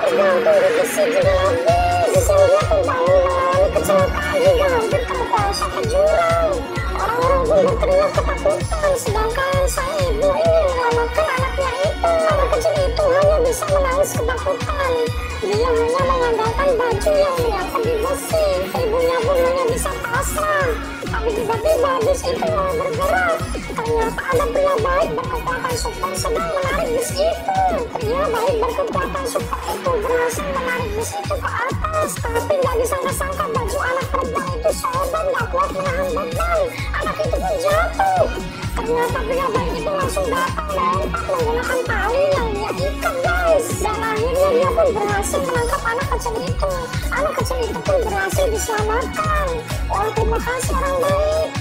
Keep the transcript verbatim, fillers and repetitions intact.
tergantung di besi juga habis. Yang dia tuh bangun mengalami kecelakaan juga hampir terpelosok ke jurang. Orang-orang pun berteriak ketakutan, sedangkan sang ibu ingin menyelamatkan anaknya itu. Anak kecil itu hanya bisa menangis ketakutan. Dia hanya mengandalkan baju yang diangkat di besi. Ibunya pun hanya bisa pasrah. Tapi tiba-tiba bus itu mulai bergerak. Ternyata ada pria baik berkekuatan super sedang menarik bus itu. Pria baik berkekuatan super itu berhasil menarik bus itu ke atas. Tapi gak disangka-sangka baju anak perempuan itu sobek, gak kuat menahan beban. Anak itu pun jatuh. Ternyata pria baik itu langsung datang melompat menggunakan tali yang dia ikat, guys. Dan akhirnya dia pun berhasil menangkap anak kecil itu. Anak kecil itu pun berhasil diselamatkan. Oh, terima kasih orang baik.